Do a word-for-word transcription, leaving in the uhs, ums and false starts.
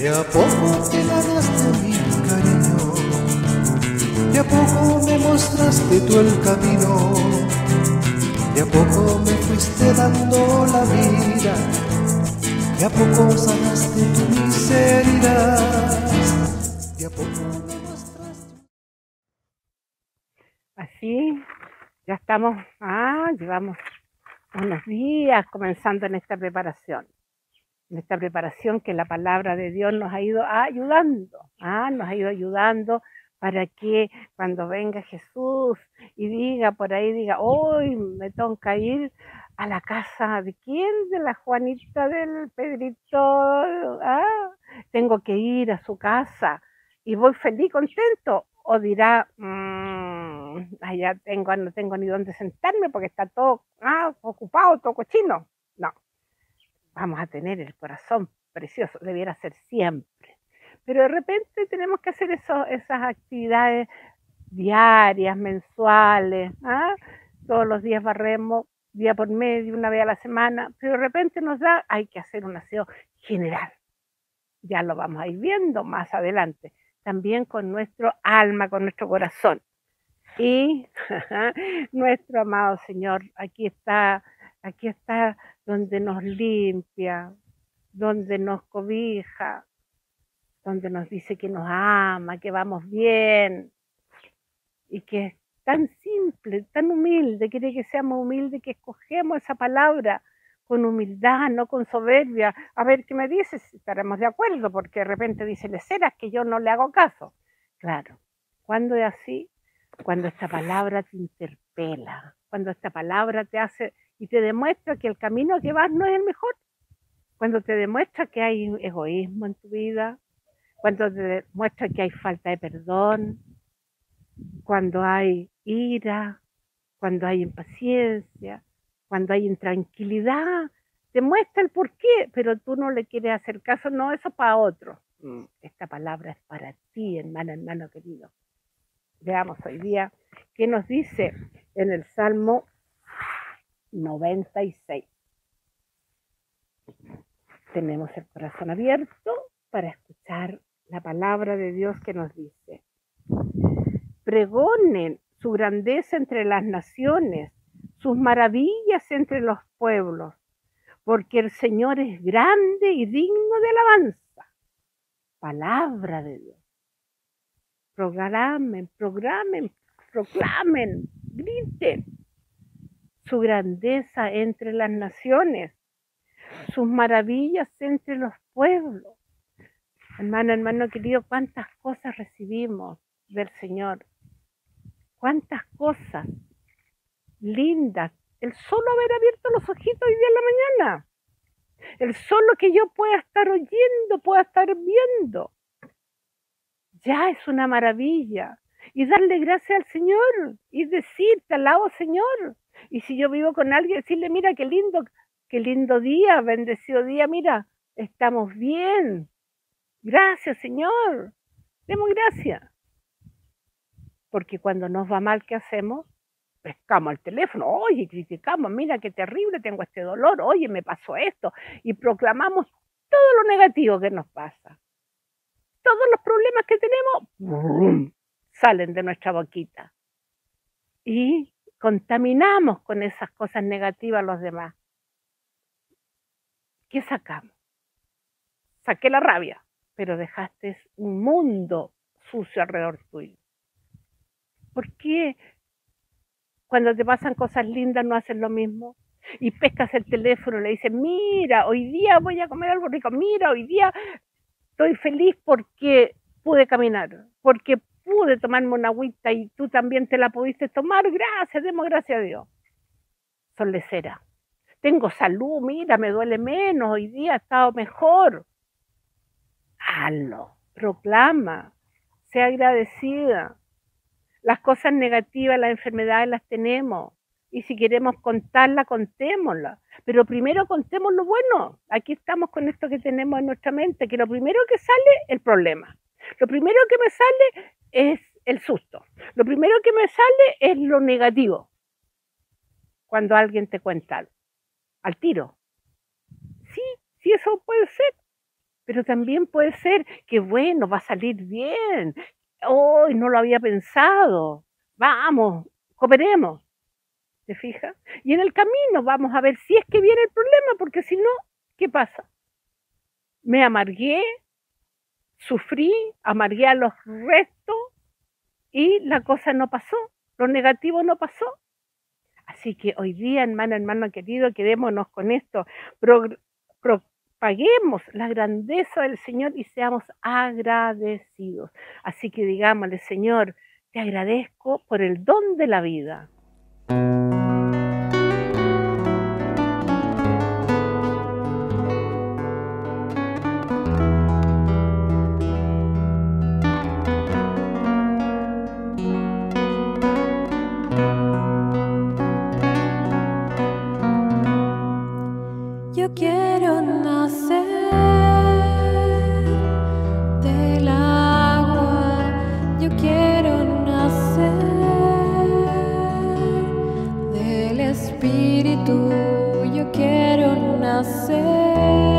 a poco te ganaste mi cariño, de a poco me mostraste tú el camino, de a poco me fuiste dando la vida, de a poco sanaste tu miseria, de a poco me mostraste. Así, ya estamos, ah, llevamos unos días comenzando en esta preparación. En esta preparación que la palabra de Dios nos ha ido ayudando, ¿ah? nos ha ido ayudando para que cuando venga Jesús y diga por ahí, diga, hoy me toca ir a la casa de quién, de la Juanita, del Pedrito, ¿ah? tengo que ir a su casa y voy feliz, contento, o dirá, mmm, allá tengo, no tengo ni dónde sentarme porque está todo ah, ocupado, todo cochino. No. Vamos a tener el corazón precioso, debiera ser siempre. Pero de repente tenemos que hacer eso, esas actividades diarias, mensuales, ¿ah? Todos los días barremos, día por medio, una vez a la semana, pero de repente nos da, hay que hacer un aseo general. Ya lo vamos a ir viendo más adelante. También con nuestro alma, con nuestro corazón. Y nuestro amado Señor, aquí está, aquí está donde nos limpia, donde nos cobija, donde nos dice que nos ama, que vamos bien, y que es tan simple, tan humilde, quiere que seamos humildes, que escogemos esa palabra con humildad, no con soberbia. A ver qué me dices, si estaremos de acuerdo, porque de repente dice, le serás que yo no le hago caso. Claro, cuando es así, cuando esta palabra te interpela, cuando esta palabra te hace y te demuestra que el camino que vas no es el mejor, cuando te demuestra que hay egoísmo en tu vida, cuando te demuestra que hay falta de perdón, cuando hay ira, cuando hay impaciencia, cuando hay intranquilidad, te muestra el por qué, pero tú no le quieres hacer caso, no, eso para otro. Esta palabra es para ti, hermano, hermano querido. Veamos hoy día qué nos dice en el Salmo noventa y seis. Tenemos el corazón abierto para escuchar la palabra de Dios que nos dice: pregonen su grandeza entre las naciones, sus maravillas entre los pueblos, porque el Señor es grande y digno de alabanza. Palabra de Dios. Programen, programen, proclamen, griten su grandeza entre las naciones, sus maravillas entre los pueblos. Hermano, hermano querido, cuántas cosas recibimos del Señor, cuántas cosas lindas, el solo haber abierto los ojitos hoy día en la mañana, el solo que yo pueda estar oyendo, pueda estar viendo, ya es una maravilla. Y darle gracias al Señor y decir, te alabo, Señor. Y si yo vivo con alguien, decirle, mira qué lindo, qué lindo día, bendecido día, mira, estamos bien. Gracias, Señor. Demos gracias. Porque cuando nos va mal, ¿qué hacemos? Pescamos el teléfono, oye, criticamos, mira qué terrible, tengo este dolor, oye, me pasó esto. Y proclamamos todo lo negativo que nos pasa. Todos los problemas que tenemos, ¡brum!, salen de nuestra boquita. Y contaminamos con esas cosas negativas a los demás. ¿Qué sacamos? Saqué la rabia, pero dejaste un mundo sucio alrededor tuyo. ¿Por qué cuando te pasan cosas lindas no haces lo mismo? Y pescas el teléfono y le dices, mira, hoy día voy a comer algo rico, mira, hoy día estoy feliz porque pude caminar, porque pude tomarme una agüita y tú también te la pudiste tomar, gracias, demos gracias a Dios. Son leceras. Tengo salud, mira, me duele menos, hoy día he estado mejor. Hazlo, proclama, sea agradecida. Las cosas negativas, las enfermedades las tenemos. Y si queremos contarla, contémosla. Pero primero contemos lo bueno. Aquí estamos con esto que tenemos en nuestra mente, que lo primero que sale es el problema. Lo primero que me sale es el susto. Lo primero que me sale es lo negativo. Cuando alguien te cuenta algo. Al tiro. Sí, sí, eso puede ser. pero también puede ser que, bueno, va a salir bien. Hoy no lo había pensado. Vamos, cooperemos. ¿Te fijas? Y en el camino vamos a ver si es que viene el problema, porque si no, ¿qué pasa? Me amargué, sufrí, amargué a los restos y la cosa no pasó, lo negativo no pasó. Así que hoy día, hermano, hermano querido, quedémonos con esto, pro, propaguemos la grandeza del Señor y seamos agradecidos. Así que digámosle, Señor, te agradezco por el don de la vida. Yo quiero nacer del agua, yo quiero nacer del Espíritu, yo quiero nacer.